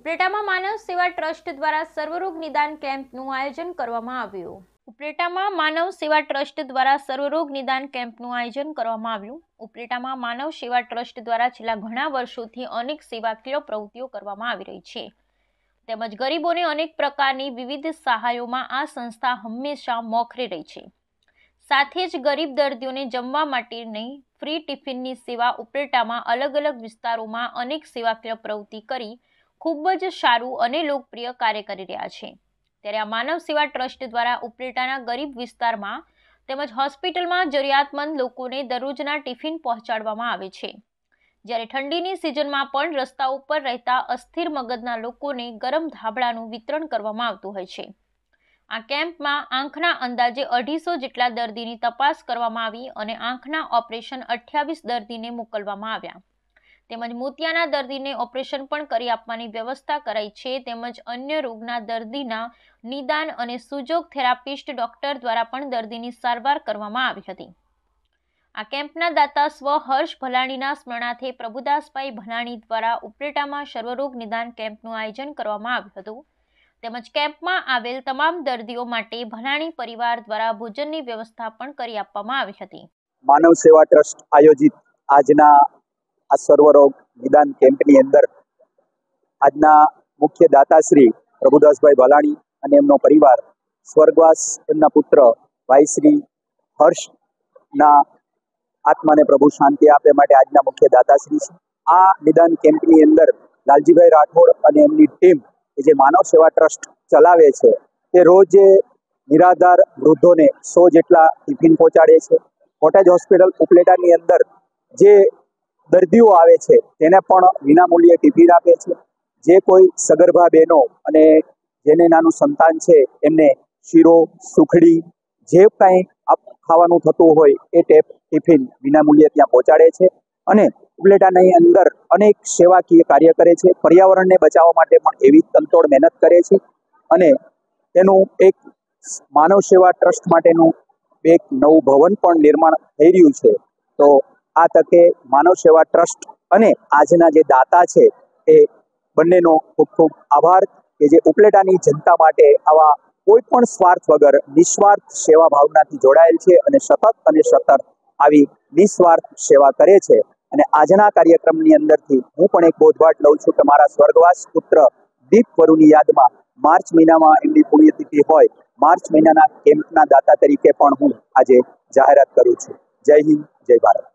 ઉપલેટામાં માનવ સેવા ટ્રસ્ટ દ્વારા સર્વરોગ નિદાન કેમ્પનું આયોજન કરવામાં આવ્યું. ઉપલેટામાં માનવ સેવા ટ્રસ્ટ દ્વારા સર્વરોગ નિદાન કેમ્પનું આયોજન કરવામાં આવ્યું. ઉપલેટામાં માનવ સેવા ટ્રસ્ટ દ્વારા છેલ્લા ઘણા વર્ષોથી અનેક સેવાકીય પ્રવૃત્તિઓ કરવામાં આવી રહી છે. તેમજ ગરીબોને અનેક પ્રકારની વિવિધ સહાયોમાં આ સંસ્થા હંમેશા મોખરે રહી છે. સાથે જ ગરીબ દર્દીઓને જમવા માટેની ફ્રી ટિફિનની સેવા ઉપલેટામાં અલગ અલગ વિસ્તારોમાં અનેક સેવાકીય પ્રવૃત્તિ કરી ખૂબ જ સારું અને લોકપ્રિય કાર્ય કરી રહ્યા છે. ત્યારે આ માનવ સેવા ટ્રસ્ટ દ્વારા ઉપલેટાના ગરીબ વિસ્તારમાં તેમજ હોસ્પિટલમાં જરૂરિયાતમંદ લોકોને દરરોજના ટિફિન પહોંચાડવામાં આવે છે. જ્યારે ઠંડીની સિઝનમાં પણ રસ્તા ઉપર રહેતા અસ્થિર મગજના લોકોને ગરમ ધાબળાનું વિતરણ કરવામાં આવતું હોય છે. આ કેમ્પમાં આંખના અંદાજે 250 જેટલા દર્દીની તપાસ કરવામાં આવી અને આંખના ઓપરેશન 28 દર્દીને મોકલવામાં આવ્યા. તેમજ મોતિયાના દર્દીને ઓપરેશન પણ કરી આપવાની વ્યવસ્થા કરાઈ છે. તેમજ અન્ય રોગના દર્દીના નિદાન અને સુજોગ થેરાપિસ્ટ ડોક્ટર દ્વારા પણ દર્દીની સારવાર કરવામાં આવી હતી. આ કેમ્પના દાતા સ્વ હર્ષ ભલાણીના સ્મરણાર્થે પ્રભુદાસભાઈ ભલાણી દ્વારા ઉપલેટામાં સર્વરોગ નિદાન કેમ્પનું આયોજન કરવામાં આવ્યું હતું. તેમજ કેમ્પમાં આવેલ તમામ દર્દીઓ માટે ભલાણી પરિવાર દ્વારા ભોજનની વ્યવસ્થા પણ કરી આપવામાં આવી હતી. માનવ સેવા ટ્રસ્ટ આયોજિત આજના આ સર્વરોગ નિદાન કેમ્પની અંદર આજના મુખ્ય દાતાશ્રી પ્રભુદાસભાઈ ભલાણી અને એમનો પરિવાર સ્વર્ગવાસ એમના પુત્ર ભાઈ શ્રી હર્ષના આત્માને પ્રભુ શાંતિ આપે માટે આજના મુખ્ય દાતાશ્રી છે. આ નિદાન કેમ્પની અંદર લાલજીભાઈ રાઠોડ અને એમની ટીમ કે જે માનવ સેવા ટ્રસ્ટ ચલાવે છે તે રોજ નિરાધાર વૃદ્ધોને 100 જેટલા ટિફિન પહોંચાડે છે. કોટેજ હોસ્પિટલ ઉપલેટાની અંદર જે દર્દીઓ આવે છે તેને પણ વિનામૂલ્યે ટિફિન આપે છે. જે કોઈ સગર્ભા બહેનો અને જેને નાનું સંતાન છે એમને શીરો સુખડી જે કાંઈ ખાવાનું થતું હોય એ ટિફિન વિનામૂલ્યે ત્યાં પહોંચાડે છે. અને ઉપલેટાની અંદર અનેક સેવાકીય કાર્ય કરે છે. પર્યાવરણને બચાવવા માટે પણ એવી તનતોડ મહેનત કરે છે. અને તેનું એક માનવ સેવા ટ્રસ્ટ માટેનું એક નવું ભવન પણ નિર્માણ થઈ રહ્યું છે. તો આ તકે માનવ સેવા ટ્રસ્ટ અને આજના જે દાતા છે એ બંનેનો ખૂબ ખૂબ આભાર કે જે ઉપલેટાની જનતા માટે આવા કોઈ પણ સ્વાર્થ વગર નિસ્વાર્થ સેવા ભાવનાથી જોડાયેલ છે અને સતત આવી નિસ્વાર્થ સેવા કરે છે. અને આજના કાર્યક્રમની અંદરથી હું પણ એક બોધપાઠ લઉં છું કે મારા સ્વર્ગવાસ પુત્ર દીપ વરુની યાદમાં માર્ચ મહિનામાં એમની પુણ્યતિથિ હોય, માર્ચ મહિનાના કેમ્પના દાતા તરીકે પણ હું આજે જાહેરાત કરું છું. જય હિન્દ, જય ભારત.